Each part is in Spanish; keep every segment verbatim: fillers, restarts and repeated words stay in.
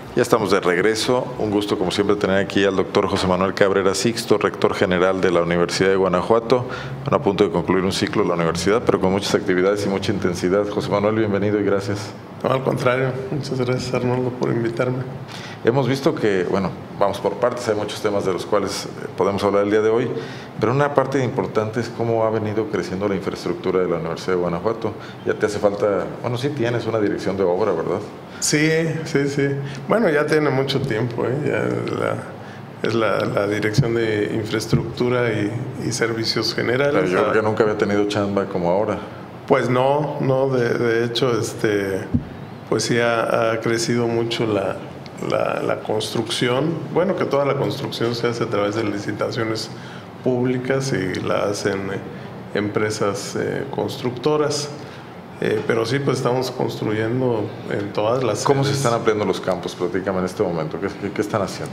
Ya estamos de regreso. Un gusto, como siempre, tener aquí al doctor José Manuel Cabrera Sixto, rector general de la Universidad de Guanajuato. Bueno, a punto de concluir un ciclo en la universidad, pero con muchas actividades y mucha intensidad. José Manuel, bienvenido y gracias. No, al contrario. Muchas gracias, Arnoldo, por invitarme. Hemos visto que, bueno, vamos por partes, hay muchos temas de los cuales podemos hablar el día de hoy, pero una parte importante es cómo ha venido creciendo la infraestructura de la Universidad de Guanajuato. Ya te hace falta, bueno, sí tienes una dirección de obra, ¿verdad? Sí, sí, sí. Bueno, ya tiene mucho tiempo, ¿eh? Ya la, es la, la Dirección de Infraestructura y, y Servicios Generales. Pero yo creo que nunca había tenido chamba como ahora. Pues no, no, de, de hecho, este, pues sí ha, ha crecido mucho la, la, la construcción. Bueno, que toda la construcción se hace a través de licitaciones públicas y la hacen empresas eh, constructoras. Eh, pero sí, pues estamos construyendo en todas las ¿Cómo sedes. se están ampliando los campos? Platícame en este momento. ¿Qué, qué, qué están haciendo?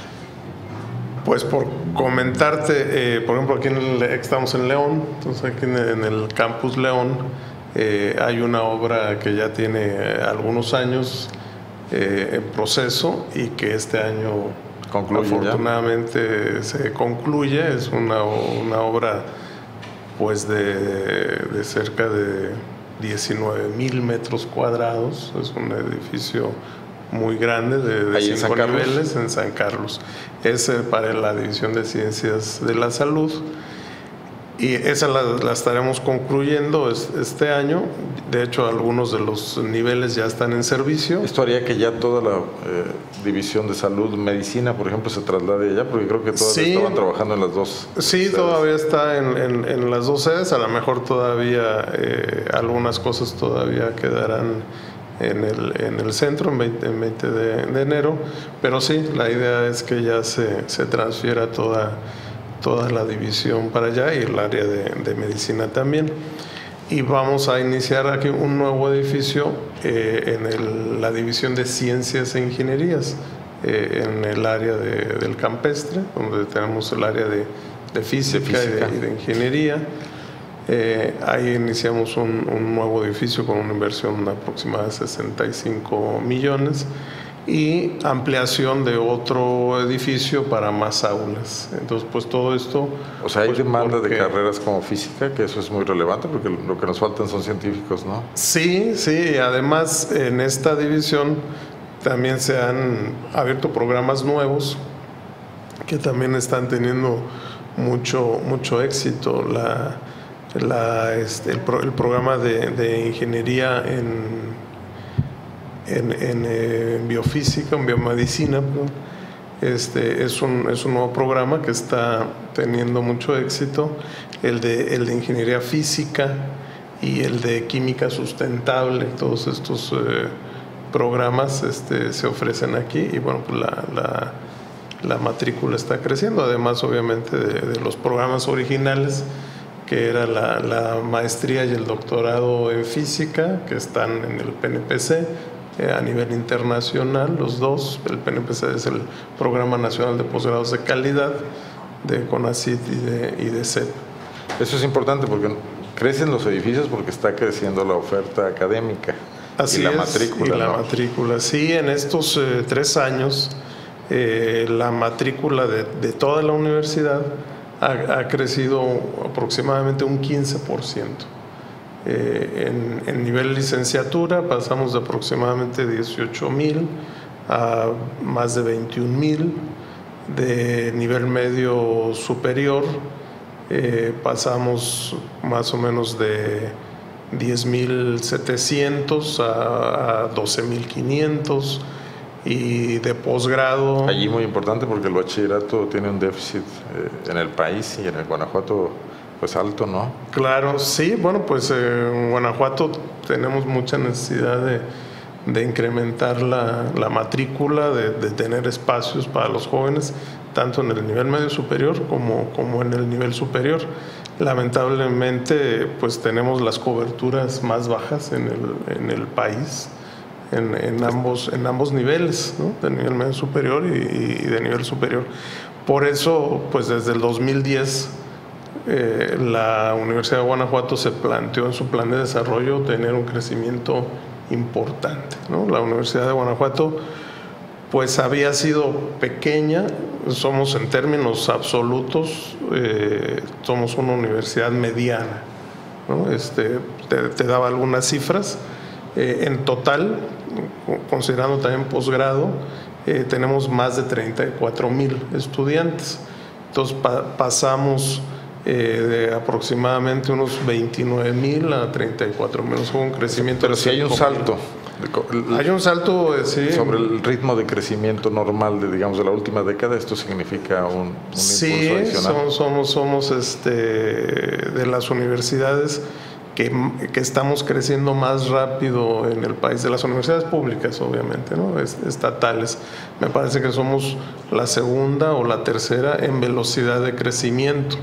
Pues por comentarte, eh, por ejemplo, aquí en el, estamos en León, entonces aquí en, en el Campus León eh, hay una obra que ya tiene eh, algunos años eh, en proceso y que este año ¿Concluye afortunadamente ya? Se concluye. Es una, una obra pues de, de cerca de diecinueve mil metros cuadrados. Es un edificio muy grande de, de cinco niveles en San Carlos. Es eh, para la División de Ciencias de la Salud y esa la, la estaremos concluyendo es, este año. De hecho, algunos de los niveles ya están en servicio. ¿Esto haría que ya toda la eh, División de Salud, Medicina, por ejemplo, se traslade allá? Porque creo que todas sí, estaban trabajando en las dos Sí, sedes. Todavía está en, en, en las dos sedes. A lo mejor todavía eh, algunas cosas todavía quedarán en el, en el centro, en veinte, en veinte de, de enero, pero sí, la idea es que ya se, se transfiera toda, toda la división para allá y el área de, de medicina también. Y vamos a iniciar aquí un nuevo edificio eh, en el, la división de Ciencias e Ingenierías, eh, en el área de, del campestre, donde tenemos el área de, de física, de física. Y, de, y de ingeniería. Eh, ahí iniciamos un, un nuevo edificio con una inversión aproximada de sesenta y cinco millones y ampliación de otro edificio para más aulas. Entonces, pues todo esto... O sea, hay pues, demanda porque, de carreras como física, que eso es muy relevante, porque lo que nos faltan son científicos, ¿no? Sí, sí, además en esta división también se han abierto programas nuevos que también están teniendo mucho, mucho éxito. La... La, este, el, pro, el programa de, de ingeniería en, en, en, eh, en biofísica, en biomedicina, este, es, un, es un nuevo programa que está teniendo mucho éxito. El de, el de ingeniería física y el de química sustentable, todos estos eh, programas este, se ofrecen aquí y bueno, pues la, la, la matrícula está creciendo, además obviamente de, de los programas originales, que era la, la maestría y el doctorado en física, que están en el P N P C eh, a nivel internacional, los dos. El P N P C es el Programa Nacional de Posgrados de Calidad de CONACYT y de, y de C E P. Eso es importante porque crecen los edificios porque está creciendo la oferta académica. Así y la es, matrícula. Y la ¿no? matrícula, sí, en estos eh, tres años eh, la matrícula de, de toda la universidad Ha, ha crecido aproximadamente un quince por ciento. Eh, en, en nivel licenciatura pasamos de aproximadamente dieciocho mil a más de veintiún mil. De nivel medio superior eh, pasamos más o menos de diez mil setecientos a, a doce mil quinientos. Y de posgrado. Allí muy importante porque el bachillerato tiene un déficit eh, en el país y en el Guanajuato pues alto, ¿no? Claro, sí, bueno, pues eh, en Guanajuato tenemos mucha necesidad de, de incrementar la, la matrícula, de, de tener espacios para los jóvenes, tanto en el nivel medio superior como, como en el nivel superior. Lamentablemente, pues tenemos las coberturas más bajas en el, en el país. En, en, ambos, en ambos niveles, ¿no? De nivel medio superior y, y de nivel superior. Por eso, pues desde el dos mil diez, eh, la Universidad de Guanajuato se planteó en su plan de desarrollo tener un crecimiento importante, ¿no? La Universidad de Guanajuato pues había sido pequeña. Somos en términos absolutos, eh, somos una universidad mediana, ¿no? Este, te, te daba algunas cifras. Eh, en total, considerando también posgrado, eh, tenemos más de treinta y cuatro mil estudiantes. Entonces pa pasamos eh, de aproximadamente unos veintinueve mil a treinta y cuatro mil, un crecimiento. Pero si hay un salto. Hay un salto, eh, sí. Sobre el ritmo de crecimiento normal de, digamos, de la última década, ¿esto significa un, un sí, impulso adicional? Sí, somos, somos este, de las universidades que, que estamos creciendo más rápido en el país, de las universidades públicas, obviamente, ¿no? Estatales. Me parece que somos la segunda o la tercera en velocidad de crecimiento.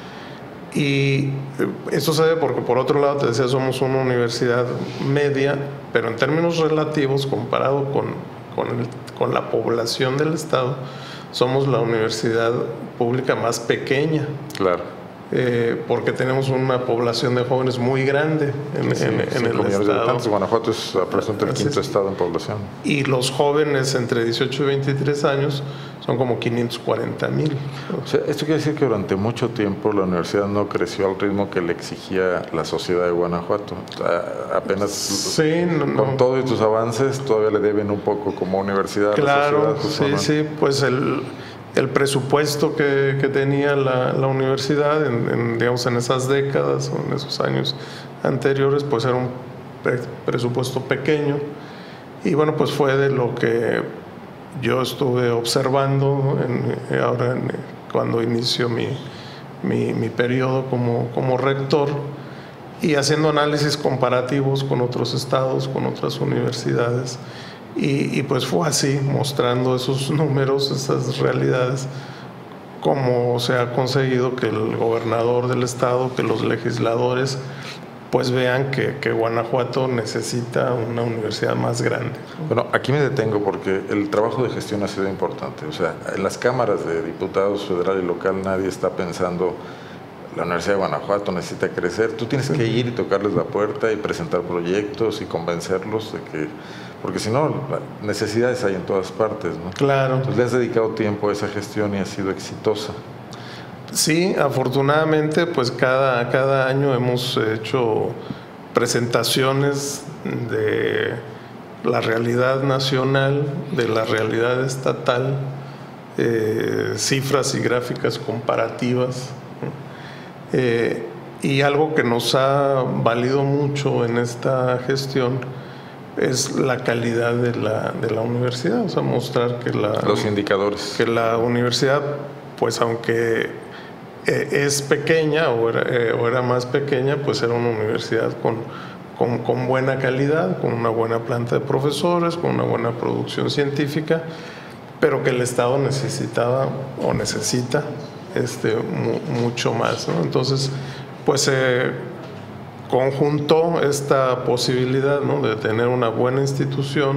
Y esto se debe porque, por otro lado, te decía, somos una universidad media, pero en términos relativos, comparado con, con, el, con la población del Estado, somos la universidad pública más pequeña. Claro. Eh, porque tenemos una población de jóvenes muy grande en, sí, en, en el estado. Guanajuato es aproximadamente el quinto estado en población. Y los jóvenes entre dieciocho y veintitrés años son como quinientos cuarenta mil. O sea, esto quiere decir que durante mucho tiempo la universidad no creció al ritmo que le exigía la sociedad de Guanajuato. A, apenas sí, no, con no. todos tus avances todavía le deben un poco como universidad claro, a la sociedad. Sí, sí, pues el... el presupuesto que, que tenía la, la universidad en, en, digamos, en esas décadas o en esos años anteriores, pues era un pre presupuesto pequeño. Y bueno, pues fue de lo que yo estuve observando en, ahora en, cuando inicio mi, mi, mi periodo como, como rector, y haciendo análisis comparativos con otros estados, con otras universidades. Y, y pues fue así, mostrando esos números, esas realidades, cómo se ha conseguido que el gobernador del estado, que los legisladores, pues vean que, que Guanajuato necesita una universidad más grande. Bueno, aquí me detengo porque el trabajo de gestión ha sido importante. O sea, en las cámaras de diputados federal y local nadie está pensando la Universidad de Guanajuato necesita crecer. Tú tienes que ir y tocarles la puerta y presentar proyectos y convencerlos de que... Porque si no, necesidades hay en todas partes, ¿no? Claro. Entonces le has dedicado tiempo a esa gestión y ha sido exitosa. Sí, afortunadamente, pues cada, cada año hemos hecho presentaciones de la realidad nacional, de la realidad estatal, eh, cifras y gráficas comparativas. Eh, y algo que nos ha valido mucho en esta gestión es la calidad de la, de la universidad, o sea, mostrar que la, los indicadores. Que la universidad, pues aunque eh, es pequeña o era, eh, o era más pequeña, pues era una universidad con, con, con buena calidad, con una buena planta de profesores, con una buena producción científica, pero que el Estado necesitaba o necesita este, mu mucho más, ¿no? Entonces, pues se eh, conjuntó esta posibilidad, ¿no?, de tener una buena institución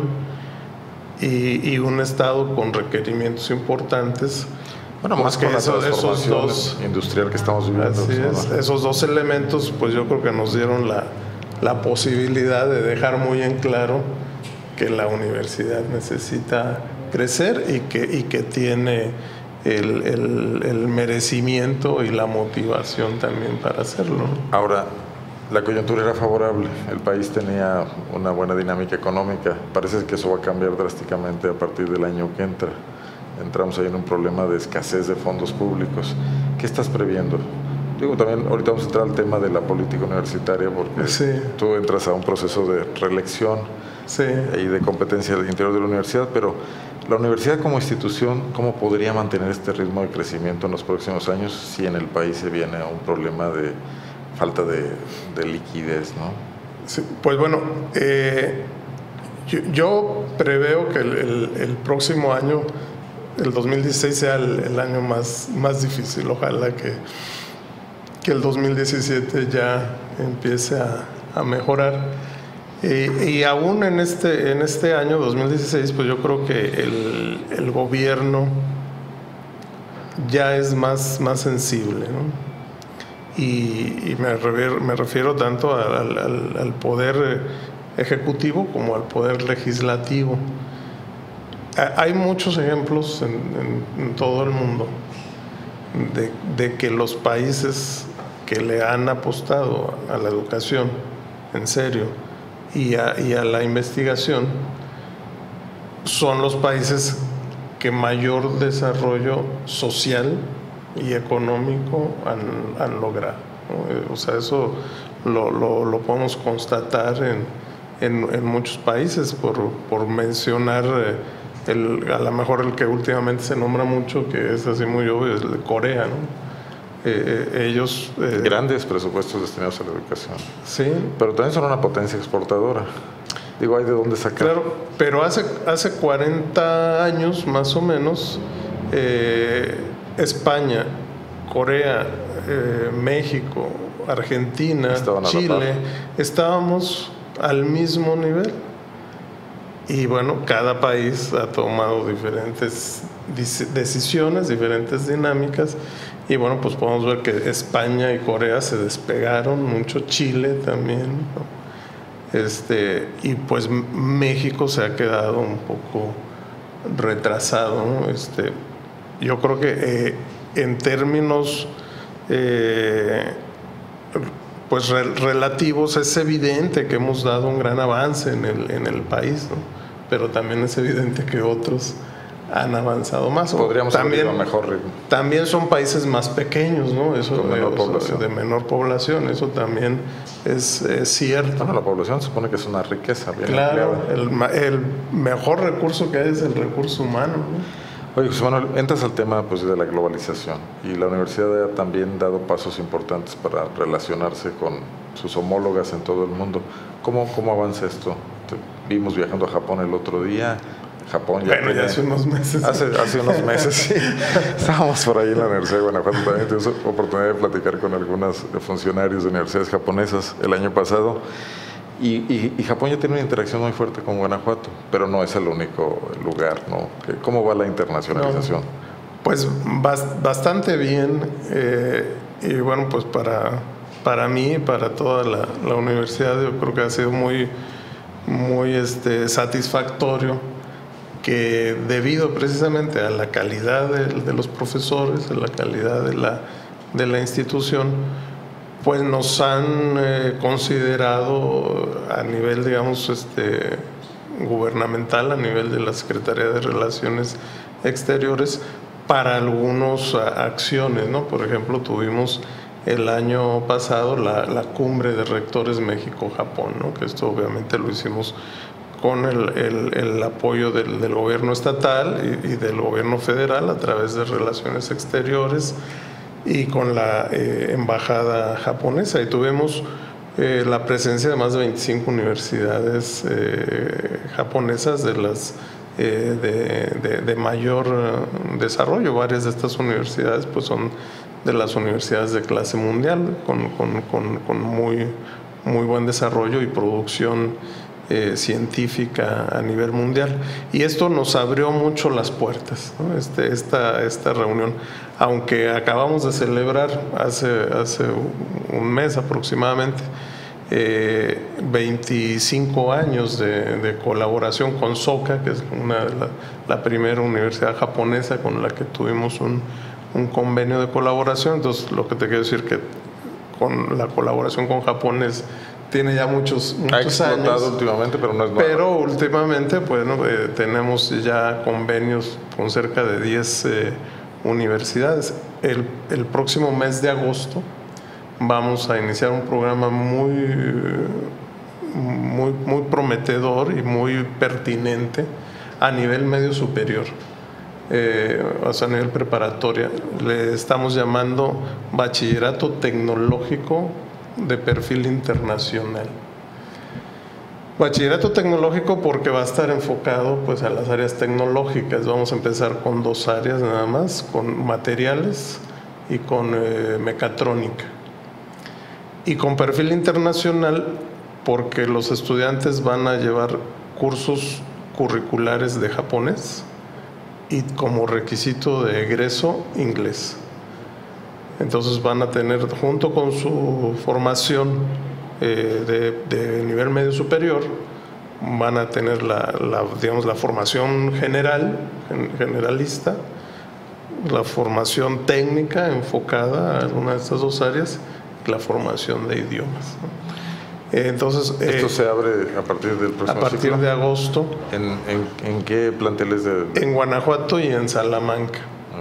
y, y un Estado con requerimientos importantes. Bueno, más que eso, esos dos industrial que estamos viviendo. Así es, esos dos elementos, pues yo creo que nos dieron la, la posibilidad de dejar muy en claro que la universidad necesita crecer y que, y que tiene el, el, el merecimiento y la motivación también para hacerlo. Ahora, la coyuntura era favorable, el país tenía una buena dinámica económica, parece que eso va a cambiar drásticamente a partir del año que entra. Entramos ahí en un problema de escasez de fondos públicos. ¿Qué estás previendo? Digo, también ahorita vamos a entrar al tema de la política universitaria porque sí. tú entras a un proceso de reelección sí. y de competencia del interior de la universidad, pero la universidad como institución, ¿cómo podría mantener este ritmo de crecimiento en los próximos años si en el país se viene a un problema de falta de, de liquidez, ¿no? Sí, pues bueno, eh, yo, yo preveo que el, el, el próximo año, el dos mil dieciséis, sea el, el año más, más difícil. Ojalá que, que el dos mil diecisiete ya empiece a, a mejorar. Y, y aún en este, en este año, dos mil dieciséis, pues yo creo que el, el gobierno ya es más, más sensible, ¿no? Y, y me, refiero, me refiero tanto al, al, al poder ejecutivo como al poder legislativo. hay muchos ejemplos en, en, en todo el mundo de, de que los países que le han apostado a la educación en serio y a, y a la investigación son los países que mayor desarrollo social y económico han, han logrado, ¿no? O sea, eso lo, lo, lo podemos constatar en, en, en muchos países, por, por mencionar el, a lo mejor el que últimamente se nombra mucho, que es así muy obvio, es el de Corea, ¿no? Eh, ellos... Eh, Grandes presupuestos destinados a la educación. Sí. Pero también son una potencia exportadora. Digo, hay de dónde sacar. Claro, pero hace, hace cuarenta años más o menos, eh, España, Corea, eh, México, Argentina, Chile, estábamos al mismo nivel. Y bueno, cada país ha tomado diferentes decisiones, diferentes dinámicas. Y bueno, pues podemos ver que España y Corea se despegaron mucho, Chile también, ¿no? Este, y pues México se ha quedado un poco retrasado, ¿no? Este, yo creo que eh, en términos eh, pues re relativos es evidente que hemos dado un gran avance en el, en el país, ¿no? Pero también es evidente que otros han avanzado más. Podríamos también, haber ido a mejor ritmo. También son países más pequeños, ¿no? Eso de, menor de, población. de menor población, eso también es, es cierto. Bueno, la población se supone que es una riqueza bien Claro, empleada. el, el mejor recurso que hay es el recurso humano, ¿no? Oye, José Manuel, entras al tema pues, de la globalización, y la universidad ha también dado pasos importantes para relacionarse con sus homólogas en todo el mundo. ¿Cómo, cómo avanza esto? Te vimos viajando a Japón el otro día. Japón ya, bueno, tiene, ya hace unos meses. Hace, hace unos meses, sí. Estábamos por ahí en la Universidad de Guanajuato. También tuvimos oportunidad de platicar con algunos funcionarios de universidades japonesas el año pasado. Y, y, y Japón ya tiene una interacción muy fuerte con Guanajuato, pero no es el único lugar, ¿no? ¿Cómo va la internacionalización? No, pues bastante bien. Eh, y bueno, pues para, para mí, para toda la, la universidad, yo creo que ha sido muy, muy este, satisfactorio, que debido precisamente a la calidad de, de los profesores, a la calidad de la, de la institución, pues nos han eh, considerado a nivel, digamos, este, gubernamental, a nivel de la Secretaría de Relaciones Exteriores, para algunas acciones, ¿no? Por ejemplo, tuvimos el año pasado la, la cumbre de rectores México-Japón, ¿no? Que esto obviamente lo hicimos con el, el, el apoyo del, del gobierno estatal y, y del gobierno federal a través de Relaciones Exteriores y con la eh, embajada japonesa. Y tuvimos eh, la presencia de más de veinticinco universidades eh, japonesas de las eh, de, de, de mayor desarrollo. Varias de estas universidades pues son de las universidades de clase mundial, con, con, con, con muy, muy buen desarrollo y producción Eh, científica a nivel mundial, y esto nos abrió mucho las puertas, ¿no? este, esta, esta reunión, aunque acabamos de celebrar hace, hace un mes aproximadamente eh, veinticinco años de, de colaboración con Soka, que es una de la, la primera universidad japonesa con la que tuvimos un, un convenio de colaboración. Entonces, lo que te quiero decir que con la colaboración con Japón es tiene ya muchos, muchos ha explotado años, últimamente, pero no es nuevo. Pero últimamente, bueno, eh, tenemos ya convenios con cerca de diez eh, universidades. El, el próximo mes de agosto vamos a iniciar un programa muy, muy, muy prometedor y muy pertinente a nivel medio superior. Eh, o sea, a nivel preparatoria. Le estamos llamando Bachillerato Tecnológico de perfil internacional. Bachillerato tecnológico porque va a estar enfocado pues a las áreas tecnológicas. Vamos a empezar con dos áreas nada más, con materiales y con eh, mecatrónica. Y con perfil internacional porque los estudiantes van a llevar cursos curriculares de japonés y como requisito de egreso inglés. Entonces van a tener, junto con su formación eh, de, de nivel medio superior, van a tener la, la, digamos, la formación general, generalista, la formación técnica enfocada a alguna de estas dos áreas, la formación de idiomas, ¿no? Entonces, esto eh, se abre a partir del próximo a partir ciclo. de agosto. ¿En, en, en qué planteles de, de...? En Guanajuato y en Salamanca.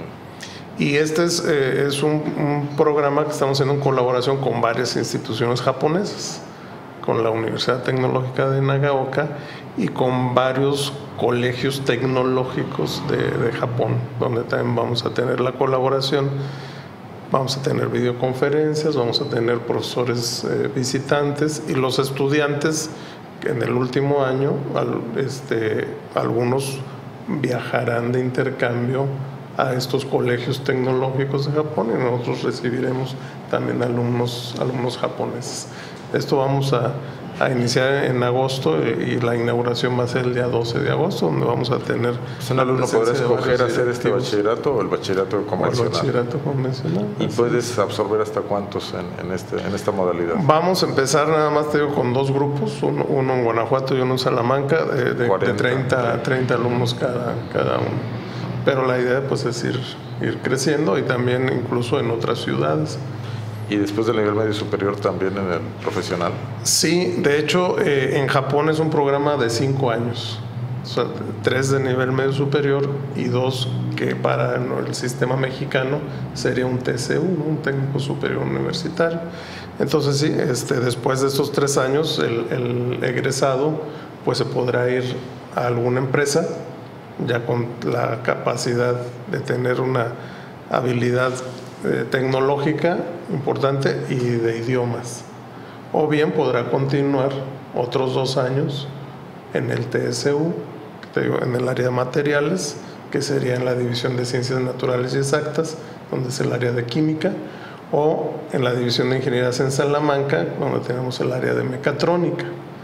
Mm. Y este es, eh, es un, un programa que estamos haciendo en colaboración con varias instituciones japonesas, con la Universidad Tecnológica de Nagaoka y con varios colegios tecnológicos de, de Japón, donde también vamos a tener la colaboración. Vamos a tener videoconferencias, vamos a tener profesores eh, visitantes y los estudiantes en el último año, al, este, algunos viajarán de intercambio a estos colegios tecnológicos de Japón y nosotros recibiremos también alumnos, alumnos japoneses. Esto vamos a, a iniciar en agosto y la inauguración va a ser el día doce de agosto, donde vamos a tener... Pues un alumno podrá escoger hacer este bachillerato o el bachillerato convencional. El bachillerato convencional. ¿Y puedes absorber hasta cuántos en, en, este, en esta modalidad? Vamos a empezar nada más, te digo, con dos grupos, uno, uno en Guanajuato y uno en Salamanca, de, de, de treinta, treinta alumnos cada, cada uno. Pero la idea pues es ir, ir creciendo y también incluso en otras ciudades. ¿Y después del nivel medio superior también en el profesional? Sí, de hecho eh, en Japón es un programa de cinco años, o sea, tres de nivel medio superior y dos que para el sistema mexicano sería un T C U, ¿no? Un técnico superior universitario. Entonces sí, este, después de estos tres años el, el egresado pues se podrá ir a alguna empresa ya con la capacidad de tener una habilidad eh, tecnológica importante y de idiomas, o bien podrá continuar otros dos años en el T S U, te digo, en el área de materiales, que sería en la división de ciencias naturales y exactas, donde es el área de química, o en la división de ingenierías en Salamanca, donde tenemos el área de mecatrónica.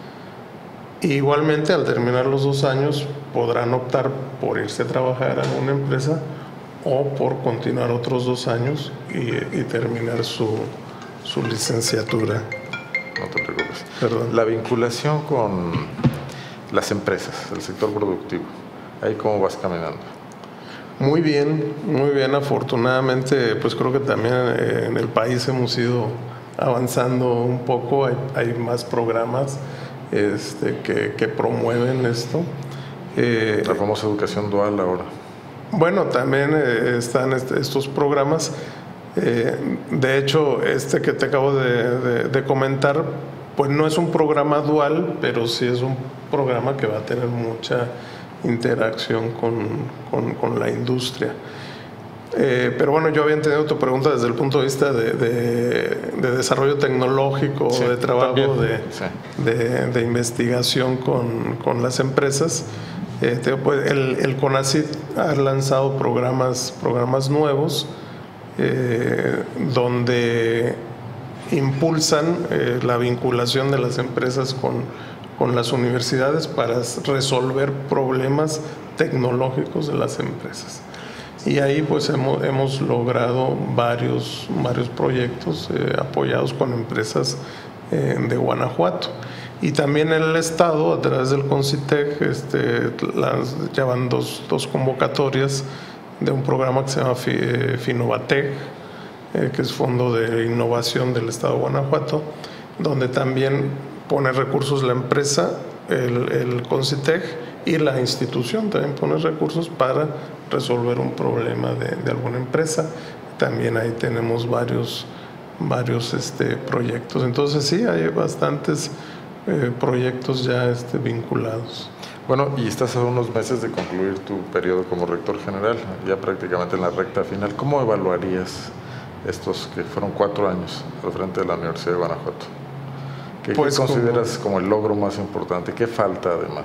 Y igualmente, al terminar los dos años, podrán optar por irse a trabajar a una empresa o por continuar otros dos años y, y terminar su, su licenciatura. No te preocupes. Perdón. La vinculación con las empresas, el sector productivo, ¿ahí cómo vas caminando? Muy bien, muy bien. Afortunadamente, pues creo que también eh, en el país hemos ido avanzando un poco. Hay, hay más programas este, que, que promueven esto. Eh, La famosa educación dual ahora. Bueno, también eh, están est estos programas. Eh, de hecho, este que te acabo de, de, de comentar, pues no es un programa dual, pero sí es un programa que va a tener mucha interacción con, con, con la industria. Eh, pero bueno, yo había entendido tu pregunta desde el punto de vista de, de, de desarrollo tecnológico, sí, de trabajo, de, sí. de, de investigación con, con las empresas. Eh, te, pues, el, el CONACYT ha lanzado programas, programas nuevos eh, donde impulsan eh, la vinculación de las empresas con, con las universidades para resolver problemas tecnológicos de las empresas. Y ahí pues hemos, hemos logrado varios, varios proyectos eh, apoyados con empresas eh, de Guanajuato. Y también el Estado, a través del CONCITEC, este, las, llevan dos, dos convocatorias de un programa que se llama FINOVATEC, eh, que es Fondo de Innovación del Estado de Guanajuato, donde también pone recursos la empresa, el, el CONCITEC, y la institución también pone recursos para resolver un problema de, de alguna empresa. También ahí tenemos varios, varios este, proyectos. Entonces sí, hay bastantes eh, proyectos ya este, vinculados. Bueno, y estás a unos meses de concluir tu periodo como rector general, ya prácticamente en la recta final. ¿Cómo evaluarías estos que fueron cuatro años al frente de la Universidad de Guanajuato? ¿Qué, pues, ¿qué consideras como, como el logro más importante? ¿Qué falta además?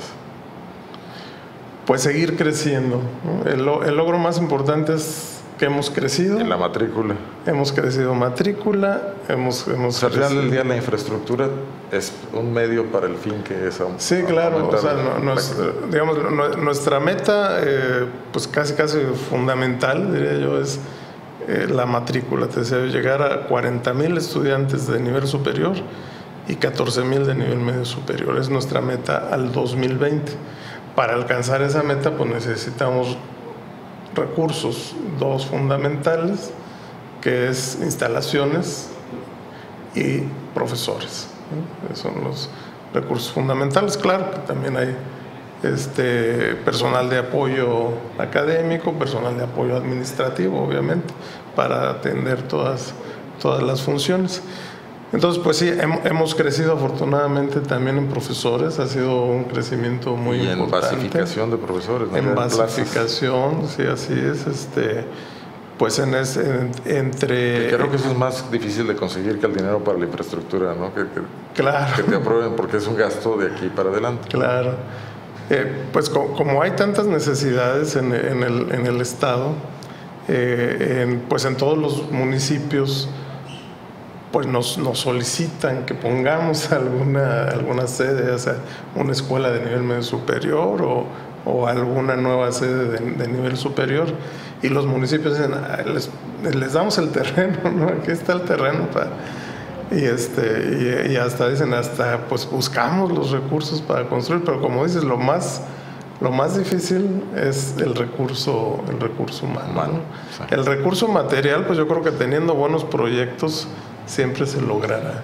Pues seguir creciendo, ¿no? El, el logro más importante es que hemos crecido. En la matrícula. Hemos crecido matrícula, hemos... hemos o sea, al final del día la infraestructura es un medio para el fin que es... Sí, a, claro, o sea, no, nuestra, digamos, nuestra meta, eh, pues casi casi fundamental, diría yo, es eh, la matrícula. Te deseo llegar a cuarenta mil estudiantes de nivel superior y catorce mil de nivel medio superior. Es nuestra meta al dos mil veinte. Para alcanzar esa meta, pues necesitamos recursos, dos fundamentales, que es instalaciones y profesores, ¿no? Esos son los recursos fundamentales. Claro que también hay este, personal de apoyo académico, personal de apoyo administrativo, obviamente, para atender todas, todas las funciones. Entonces, pues sí, hemos crecido afortunadamente también en profesores, ha sido un crecimiento muy y en importante. basificación de profesores, ¿no? En basificación, sí, así es. Este, pues en, ese, en entre... Creo que eso es más difícil de conseguir que el dinero para la infraestructura, ¿no? Que, que, claro. que te aprueben, porque es un gasto de aquí para adelante. Claro. Eh, pues co como hay tantas necesidades en, en, el, en el Estado, eh, en, pues en todos los municipios, pues nos, nos solicitan que pongamos alguna, alguna sede, o sea, una escuela de nivel medio superior o, o alguna nueva sede de, de nivel superior, y los municipios dicen, ah, les, les damos el terreno, ¿no? Aquí está el terreno para... Y, este, y, y hasta dicen, hasta pues buscamos los recursos para construir, pero como dices, lo más, lo más difícil es el recurso, el recurso humano, humano, ¿no? sí. El recurso material, pues yo creo que teniendo buenos proyectos siempre se logrará.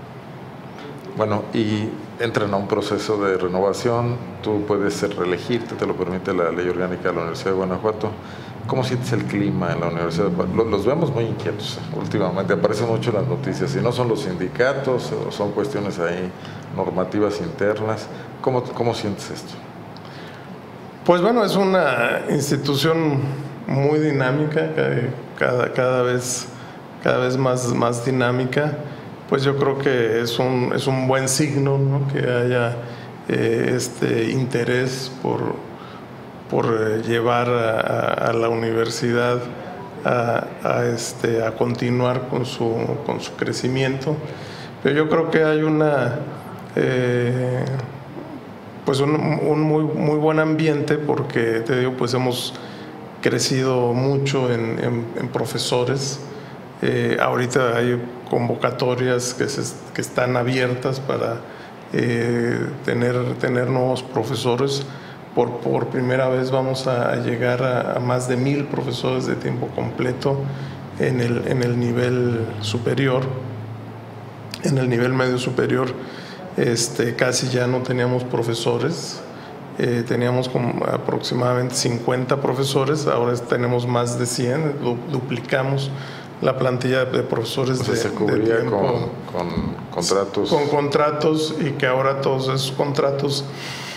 Bueno, y entran a un proceso de renovación, tú puedes reelegirte, te lo permite la Ley Orgánica de la Universidad de Guanajuato. ¿Cómo sientes el clima en la universidad? Los vemos muy inquietos últimamente, aparecen mucho en las noticias, y no son los sindicatos, o son cuestiones ahí normativas internas. ¿Cómo, cómo sientes esto? Pues bueno, es una institución muy dinámica, cada, cada vez, cada vez más, más dinámica. Pues yo creo que es un, es un buen signo, ¿no? Que haya eh, este interés por, por eh, llevar a, a la universidad a, a, este, a continuar con su, con su crecimiento. Pero yo creo que hay una, eh, pues un, un muy, muy buen ambiente, porque te digo, pues hemos crecido mucho en, en, en profesores. Eh, ahorita hay convocatorias que, se, que están abiertas para eh, tener, tener nuevos profesores. Por, por primera vez vamos a llegar a, a más de mil profesores de tiempo completo en el, en el nivel superior. En el nivel medio superior este, casi ya no teníamos profesores. Eh, teníamos como aproximadamente cincuenta profesores, ahora tenemos más de cien, du duplicamos la plantilla de profesores. O sea, de, se cubría de tiempo, con, con contratos. Con contratos, y que ahora todos esos contratos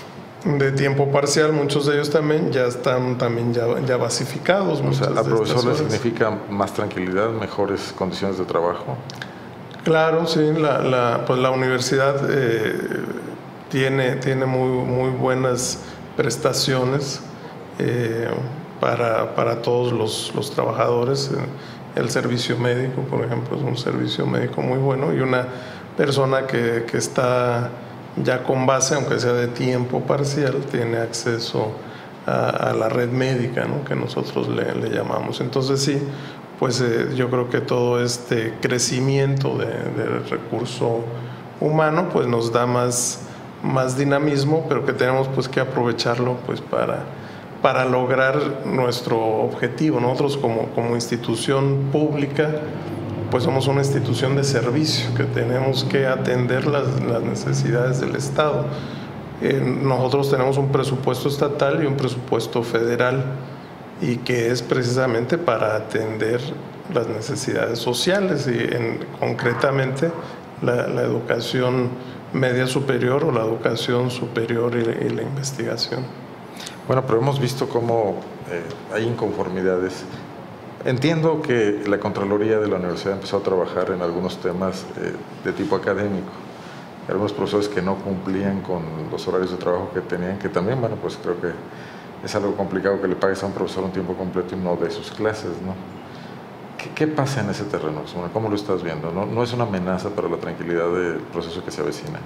de tiempo parcial, muchos de ellos también ya están también ya, ya basificados. O sea, a profesores significa más tranquilidad, mejores condiciones de trabajo. Claro, sí, la, la, pues la universidad eh, tiene, tiene muy, muy buenas prestaciones eh, para, para todos los, los trabajadores. El servicio médico, por ejemplo, es un servicio médico muy bueno, y una persona que, que está ya con base, aunque sea de tiempo parcial, tiene acceso a, a la red médica, ¿no? Que nosotros le, le llamamos. Entonces sí, pues eh, yo creo que todo este crecimiento de, de recurso humano pues nos da más, más dinamismo, pero que tenemos pues que aprovecharlo pues para, para lograr nuestro objetivo. Nosotros como, como institución pública pues somos una institución de servicio que tenemos que atender las, las necesidades del Estado. Eh, nosotros tenemos un presupuesto estatal y un presupuesto federal, y que es precisamente para atender las necesidades sociales, y en, concretamente la, la educación media superior o la educación superior y, y la investigación. Bueno, pero hemos visto cómo eh, hay inconformidades. Entiendo que la Contraloría de la Universidad empezó a trabajar en algunos temas eh, de tipo académico. Algunos profesores que no cumplían con los horarios de trabajo que tenían, que también, bueno, pues creo que es algo complicado que le pagues a un profesor un tiempo completo y no de sus clases, ¿no? ¿Qué, qué pasa en ese terreno? ¿Cómo lo estás viendo? ¿No, no es una amenaza para la tranquilidad del proceso que se avecina?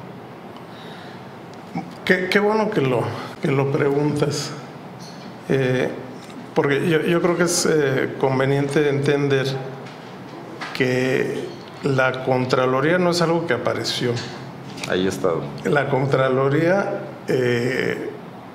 Qué, qué bueno que lo, que lo preguntas. Eh, porque yo, yo creo que es eh, conveniente entender que la Contraloría no es algo que apareció. ahí ha estado. La Contraloría eh,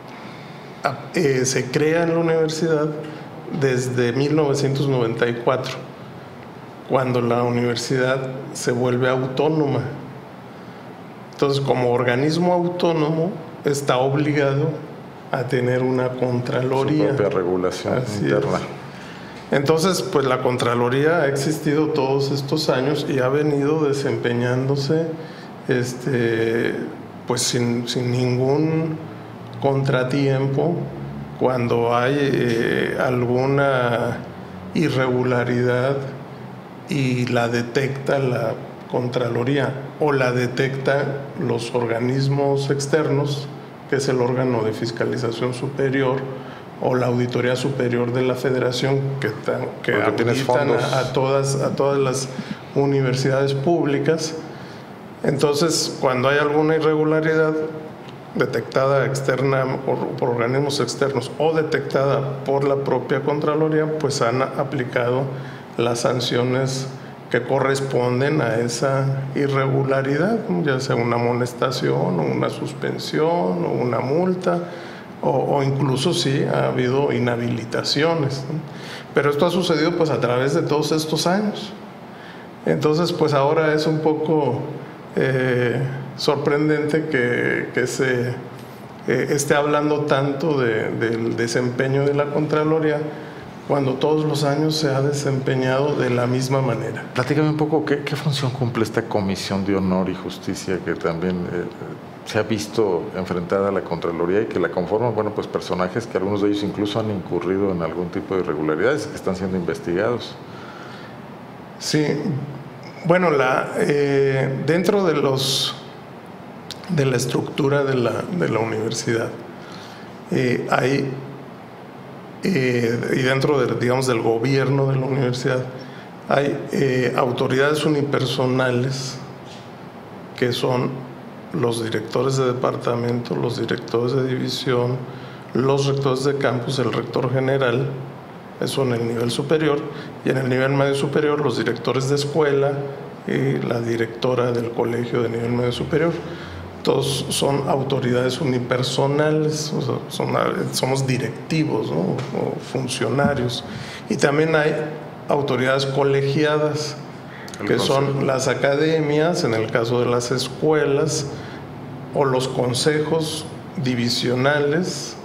eh, se crea en la universidad desde mil novecientos noventa y cuatro, cuando la universidad se vuelve autónoma. Entonces, como organismo autónomo, está obligado a tener una Contraloría. Su propia regulación Así interna. Es. Entonces, pues la Contraloría ha existido todos estos años y ha venido desempeñándose este, pues sin, sin ningún contratiempo cuando hay eh, alguna irregularidad y la detecta la Contraloría o la detectan los organismos externos, que es el órgano de fiscalización superior o la Auditoría Superior de la Federación, que, tan, que auditan a, a, todas, a todas las universidades públicas. Entonces, cuando hay alguna irregularidad detectada externa por, por organismos externos o detectada por la propia Contraloría, pues han aplicado las sanciones que corresponden a esa irregularidad, ya sea una amonestación o una suspensión o una multa, o, o incluso sí ha habido inhabilitaciones, ¿no? Pero esto ha sucedido pues a través de todos estos años. Entonces pues ahora es un poco eh, sorprendente que, que se eh, esté hablando tanto de, del desempeño de la Contraloría, cuando todos los años se ha desempeñado de la misma manera. Platícame un poco, ¿qué, qué función cumple esta Comisión de Honor y Justicia que también eh, se ha visto enfrentada a la Contraloría y que la conforman, bueno, pues personajes que algunos de ellos incluso han incurrido en algún tipo de irregularidades que están siendo investigados? Sí, bueno, la, eh, dentro de los de la estructura de la, de la universidad eh, hay Eh, y dentro de, digamos, del gobierno de la universidad hay eh, autoridades unipersonales que son los directores de departamento, los directores de división, los rectores de campus, el rector general, eso en el nivel superior, y en el nivel medio superior los directores de escuela y la directora del colegio de nivel medio superior. Todos son autoridades unipersonales, o sea, son, somos directivos, ¿no? O funcionarios. Y también hay autoridades colegiadas, que son las academias, en el caso de las escuelas, o los consejos divisionales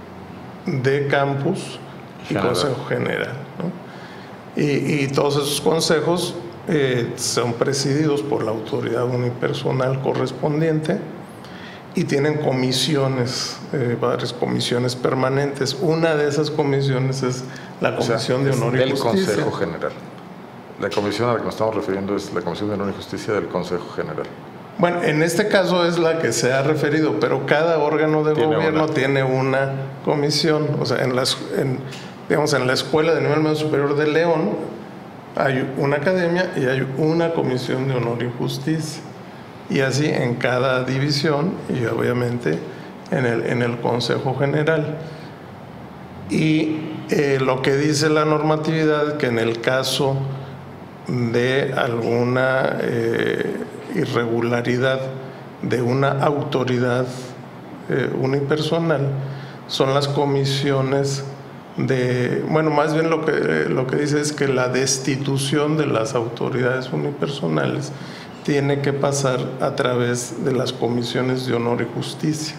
de campus y general. Consejo general, ¿no? Y, y todos esos consejos Eh, son presididos por la autoridad unipersonal correspondiente y tienen comisiones, eh, varias comisiones permanentes. Una de esas comisiones es la Comisión o sea, de Honor y Justicia. Del Consejo General. La comisión a la que nos estamos refiriendo es la Comisión de Honor y Justicia del Consejo General. Bueno, en este caso es la que se ha referido, pero cada órgano de tiene gobierno una. tiene una comisión. O sea, en, las, en, digamos, en la Escuela de Nivel Medio Superior de León hay una academia y hay una Comisión de Honor y Justicia, y así en cada división y obviamente en el, en el Consejo General. Y eh, lo que dice la normatividad, que en el caso de alguna eh, irregularidad de una autoridad eh, unipersonal, son las comisiones de, bueno, más bien lo que, lo que dice es que la destitución de las autoridades unipersonales tiene que pasar a través de las comisiones de honor y justicia.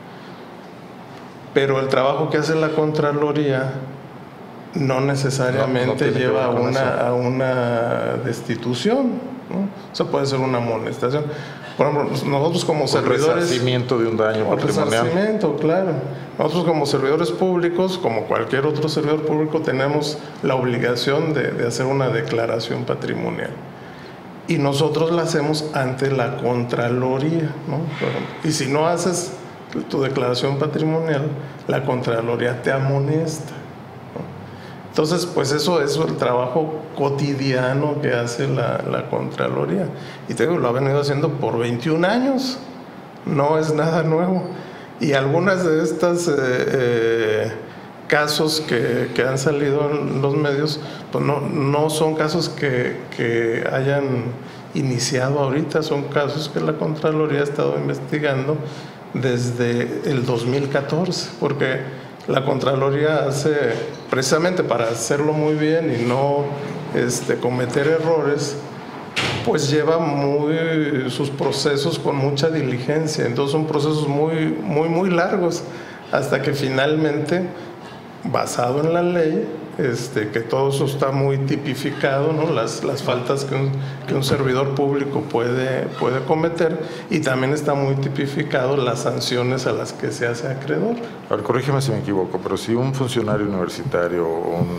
Pero el trabajo que hace la Contraloría no necesariamente no, no lleva a una, a una destitución, ¿no? O sea, puede ser una amonestación. Por ejemplo, nosotros como servidores... El resarcimiento de un daño patrimonial. Resarcimiento, claro. Nosotros como servidores públicos, como cualquier otro servidor público, tenemos la obligación de, de hacer una declaración patrimonial. Y nosotros la hacemos ante la Contraloría, ¿no? Y si no haces tu declaración patrimonial, la Contraloría te amonesta. Entonces, pues eso es el trabajo cotidiano que hace la, la Contraloría. Y te digo, lo ha venido haciendo por veintiún años. No es nada nuevo. Y algunas de estas eh, eh, casos que, que han salido en los medios, pues no, no son casos que, que hayan iniciado ahorita, son casos que la Contraloría ha estado investigando desde el dos mil catorce, porque la Contraloría hace, precisamente para hacerlo muy bien y no este, cometer errores, pues lleva muy, sus procesos con mucha diligencia. Entonces son procesos muy, muy, muy largos, hasta que finalmente, basado en la ley, este, que todo eso está muy tipificado, ¿no? las, las faltas que un, que un servidor público puede, puede cometer, y también está muy tipificado las sanciones a las que se hace acreedor. A ver, corrígeme si me equivoco, pero si un funcionario universitario o un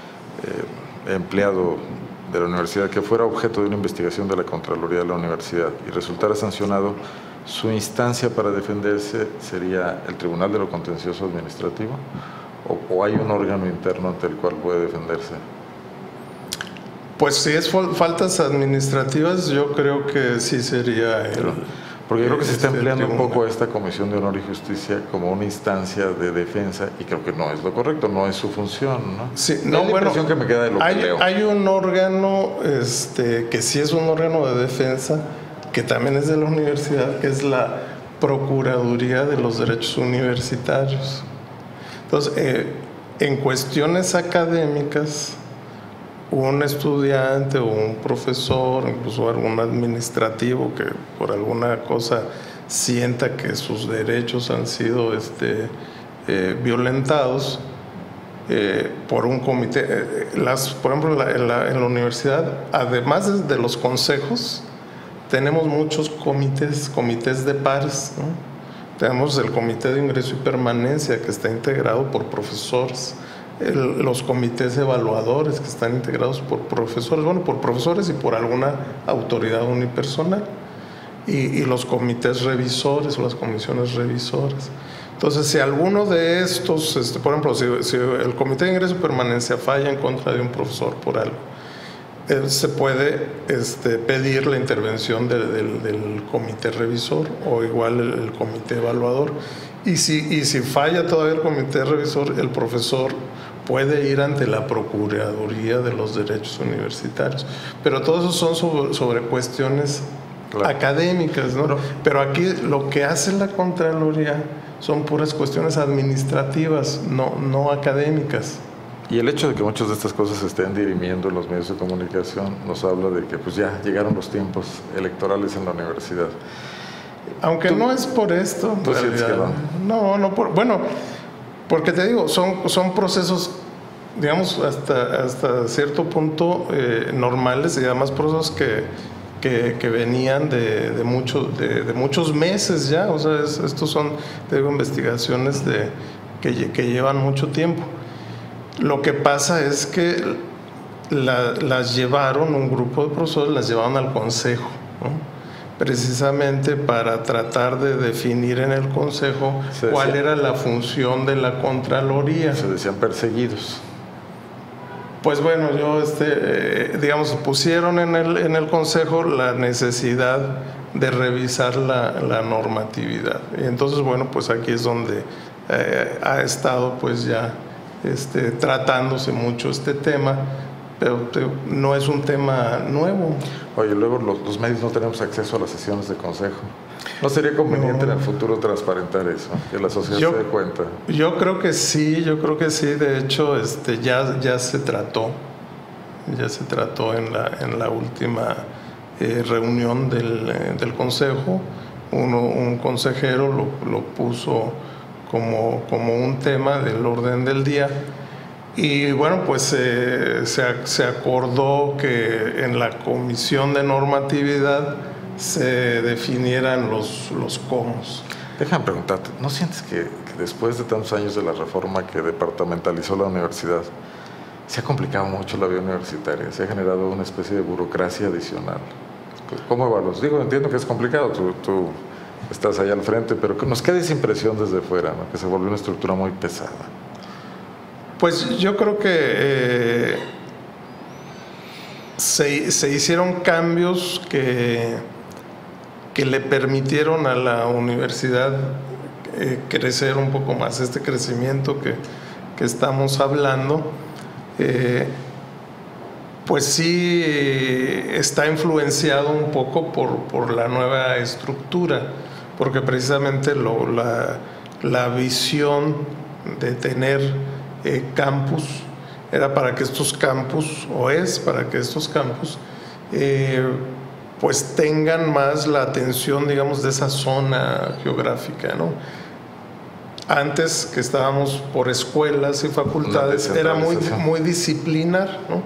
eh, empleado de la universidad que fuera objeto de una investigación de la Contraloría de la universidad y resultara sancionado, su instancia para defenderse sería el Tribunal de lo Contencioso Administrativo, o, o hay un órgano interno ante el cual puede defenderse. Pues si es faltas administrativas, yo creo que sí sería el... Pero, porque yo creo que se está este empleando tribunal. un poco a esta Comisión de Honor y Justicia como una instancia de defensa, y creo que no es lo correcto, no es su función, ¿no? Sí, Es no, la bueno, impresión que me queda de lo hay, que leo. hay un órgano este, que sí es un órgano de defensa, que también es de la universidad, que es la Procuraduría de los Derechos Universitarios. Entonces, eh, en cuestiones académicas, un estudiante o un profesor, incluso algún administrativo que por alguna cosa sienta que sus derechos han sido este, eh, violentados eh, por un comité. Eh, las, por ejemplo, en la, en, la, en la universidad, además de, de los consejos, tenemos muchos comités, comités de pares, ¿no? Tenemos el Comité de Ingreso y Permanencia, que está integrado por profesores. El, los comités evaluadores, que están integrados por profesores, bueno, por profesores y por alguna autoridad unipersonal, y, y los comités revisores o las comisiones revisoras. Entonces, si alguno de estos, este, por ejemplo, si, si el Comité de Ingreso y Permanencia falla en contra de un profesor por algo, eh, se puede este, pedir la intervención de, de, del comité revisor, o igual el, el comité evaluador, y si, y si falla todavía el comité revisor, el profesor puede ir ante la Procuraduría de los Derechos Universitarios. Pero todos esos son sobre, sobre cuestiones claro. académicas, ¿no? Pero, Pero aquí lo que hace la Contraloría son puras cuestiones administrativas, no, no académicas. Y el hecho de que muchas de estas cosas se estén dirimiendo en los medios de comunicación nos habla de que pues ya llegaron los tiempos electorales en la universidad. Aunque ¿Tú, no es por esto. ¿Tú sientes que no? No, no por, bueno, porque te digo, son, son procesos, digamos, hasta, hasta cierto punto eh, normales, y además procesos que, que, que venían de, de, mucho, de, de muchos meses ya. O sea, es, estos son, te digo, investigaciones de, que, que llevan mucho tiempo. Lo que pasa es que la, las llevaron, un grupo de profesores las llevaron al consejo, ¿no? Precisamente para tratar de definir en el consejo cuál era la función de la Contraloría. Se decían perseguidos. Pues bueno, yo, este, eh, digamos, pusieron en el, en el consejo la necesidad de revisar la, la normatividad. Y entonces, bueno, pues aquí es donde eh, ha estado pues ya este, tratándose mucho este tema, pero no es un tema nuevo. Oye, luego los, los medios no tenemos acceso a las sesiones de consejo. ¿No sería conveniente no. en el futuro transparentar eso, que la sociedad yo, se dé cuenta? Yo creo que sí, yo creo que sí. De hecho, este, ya, ya se trató, ya se trató en la, en la última eh, reunión del, eh, del consejo. Uno, un consejero lo, lo puso como, como un tema del orden del día. Y bueno, pues eh, se, se acordó que en la Comisión de Normatividad se definieran los, los cómo. Déjame preguntarte, ¿no sientes que, que después de tantos años de la reforma que departamentalizó la universidad, se ha complicado mucho la vida universitaria? Se ha generado una especie de burocracia adicional. ¿Cómo evaluas? Digo, entiendo que es complicado, tú, tú estás allá al frente, pero que nos queda esa impresión desde fuera, ¿no? Que se volvió una estructura muy pesada. Pues yo creo que eh, se, se hicieron cambios que, que le permitieron a la universidad eh, crecer un poco más. Este crecimiento que, que estamos hablando, eh, pues sí está influenciado un poco por, por la nueva estructura, porque precisamente lo, la, la visión de tener eh, campus era para que estos campus, o es para que estos campus, eh, pues tengan más la atención, digamos, de esa zona geográfica, ¿no? Antes, que estábamos por escuelas y facultades, era muy, muy disciplinar, ¿no?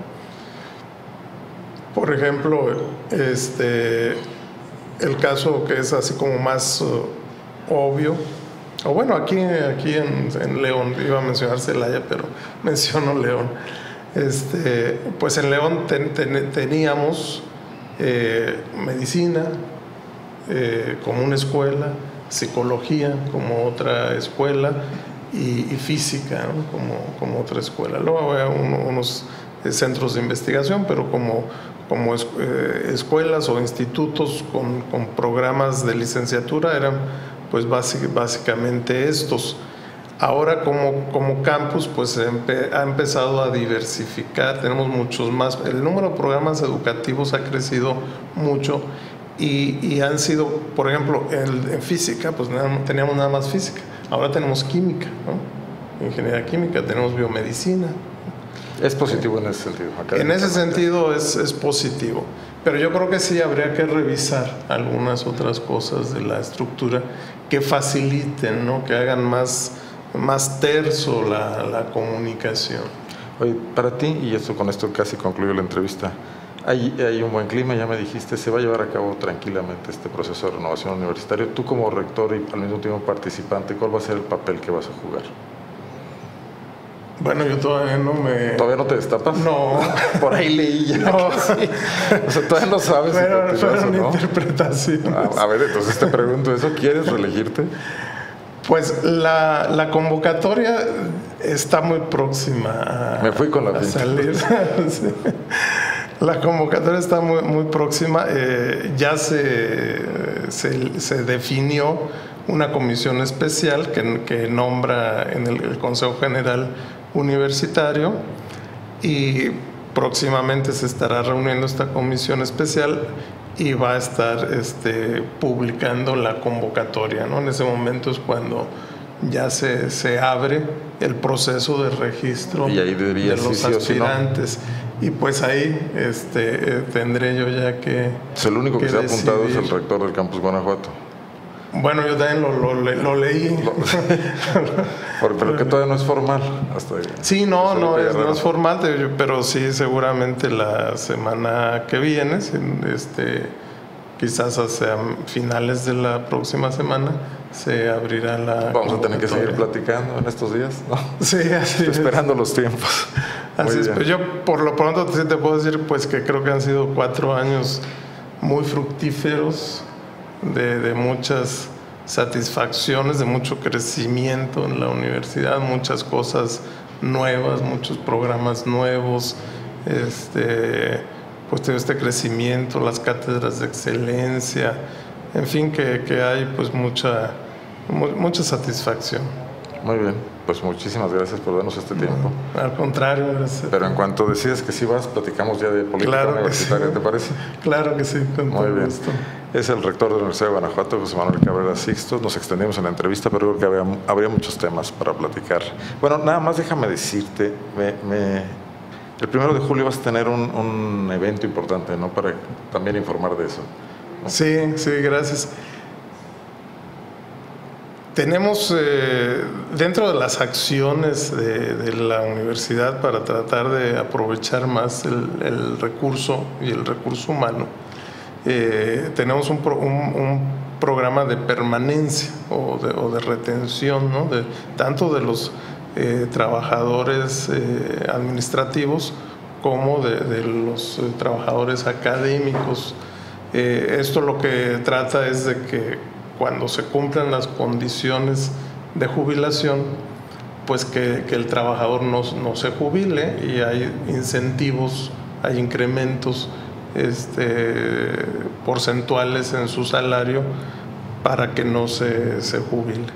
Por ejemplo, este, el caso que es así como más uh, obvio, o bueno, aquí, aquí en, en León, iba a mencionar Celaya, pero menciono León. Este, pues en León ten, ten, teníamos eh, medicina eh, como una escuela, psicología como otra escuela y, y física, ¿no? como, como otra escuela. Luego había uno, unos centros de investigación, pero como, como es, eh, escuelas o institutos con, con programas de licenciatura eran pues básic, básicamente estos. Ahora como, como campus pues empe, ha empezado a diversificar, tenemos muchos más, el número de programas educativos ha crecido mucho y, y han sido, por ejemplo, en, en física pues nada, teníamos nada más física, ahora tenemos química, ¿no? Ingeniería química, tenemos biomedicina. ¿Es positivo en ese sentido? En ese sentido es, es positivo, pero yo creo que sí habría que revisar algunas otras cosas de la estructura que faciliten, ¿no? Que hagan más, más terso la, la comunicación. Oye, para ti, y esto con esto casi concluyo la entrevista, hay, hay un buen clima, ya me dijiste, se va a llevar a cabo tranquilamente este proceso de renovación universitaria. Tú como rector y al mismo tiempo participante, ¿cuál va a ser el papel que vas a jugar? Bueno, yo todavía no me... ¿Todavía no te destapas? No. Por ahí leí ya. No. Sí. O sea, todavía no sabes. Pero, si pero una ¿no? interpretación. A, a ver, entonces te pregunto eso. ¿Quieres reelegirte? Pues la, la convocatoria está muy próxima a, Me fui con la a salir. Sí. La convocatoria está muy, muy próxima. Eh, ya se, se, se definió una comisión especial que, que nombra en el, el Consejo General Universitario y próximamente se estará reuniendo esta comisión especial y va a estar este, publicando la convocatoria, ¿no? En ese momento es cuando ya se, se abre el proceso de registro y ahí de los sí, aspirantes. Sí, ¿no? Y pues ahí este, tendré yo ya que pues el único que, que se ha apuntado decidir. Es el rector del campus Guanajuato. Bueno, yo también lo, lo, lo leí. Lo, pero que todavía no es formal. Hasta sí, no, no es, no es formal, pero sí seguramente la semana que viene, este, quizás hacia finales de la próxima semana, se abrirá la... Vamos a tener que seguir platicando en estos días, ¿no? Sí, así Estoy esperando es. los tiempos. Así es, pues yo por lo pronto sí te puedo decir pues que creo que han sido cuatro años muy fructíferos, de, de muchas satisfacciones, de mucho crecimiento en la universidad, muchas cosas nuevas, muchos programas nuevos, este, pues este crecimiento, las cátedras de excelencia, en fin, que, que hay pues mucha, mucha satisfacción. Muy bien, pues muchísimas gracias por darnos este tiempo. No, al contrario, gracias. Pero en cuanto decides que sí vas, platicamos ya de política claro universitaria, sí. ¿Te parece? Claro que sí, con Muy todo bien. gusto. Es el rector de la Universidad de Guanajuato, José Manuel Cabrera Sixto. Nos extendimos en la entrevista, pero creo que habría, habría muchos temas para platicar. Bueno, nada más déjame decirte, me, me, el primero de julio vas a tener un, un evento importante, ¿no? Para también informar de eso, ¿no? Sí, sí, gracias. Tenemos eh, dentro de las acciones de, de la universidad para tratar de aprovechar más el, el recurso y el recurso humano, eh, tenemos un, pro, un, un programa de permanencia o de, o de retención, ¿no? de, tanto de los eh, trabajadores eh, administrativos como de, de los eh, trabajadores académicos. Eh, esto lo que trata es de que cuando se cumplan las condiciones de jubilación, pues que, que el trabajador no, no se jubile y hay incentivos, hay incrementos este, porcentuales en su salario para que no se, se jubile.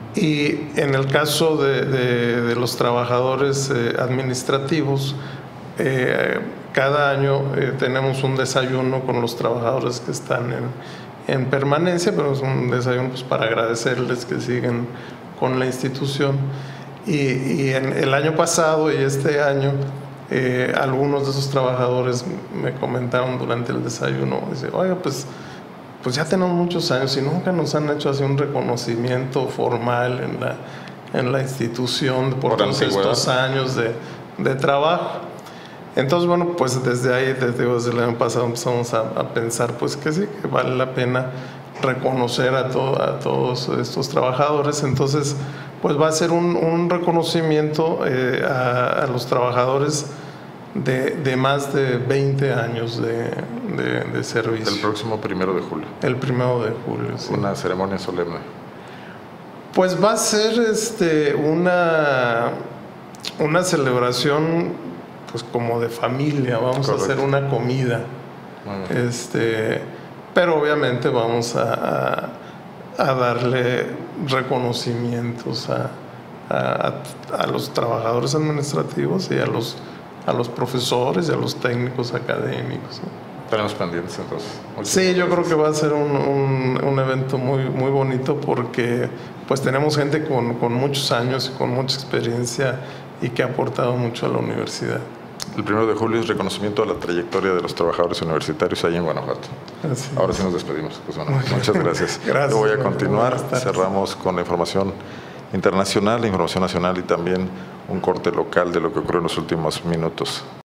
Y en el caso de, de, de los trabajadores eh, administrativos, eh, cada año eh, tenemos un desayuno con los trabajadores que están en, en permanencia, pero es un desayuno pues, para agradecerles que siguen con la institución. Y, y en el año pasado y este año, eh, algunos de esos trabajadores me comentaron durante el desayuno, dice, oiga, pues, pues ya tenemos muchos años y nunca nos han hecho así un reconocimiento formal en la, en la institución por, por todos estos años de, de trabajo. Entonces, bueno, pues desde ahí, desde, desde el año pasado empezamos a, a pensar pues que sí, que vale la pena reconocer a, to, a todos estos trabajadores. Entonces, pues va a ser un, un reconocimiento eh, a, a los trabajadores de, de más de veinte años de, de, de servicio. El próximo primero de julio. El primero de julio, sí. Una ceremonia solemne. Pues va a ser este, una, una celebración pues como de familia, vamos Correcto. a hacer una comida. Este, pero obviamente vamos a, a, a darle reconocimientos a, a, a los trabajadores administrativos y a los, a los profesores y a los técnicos académicos, ¿no? Tenemos pendientes entonces. Muchas sí, yo creo que va a ser un, un, un evento muy, muy bonito porque pues tenemos gente con, con muchos años y con mucha experiencia y que ha aportado mucho a la universidad. El primero de julio es reconocimiento a la trayectoria de los trabajadores universitarios ahí en Guanajuato. Así Ahora sí nos despedimos. Pues bueno, muchas gracias. Gracias. Yo voy a continuar. Cerramos con la información internacional, la información nacional y también un corte local de lo que ocurrió en los últimos minutos.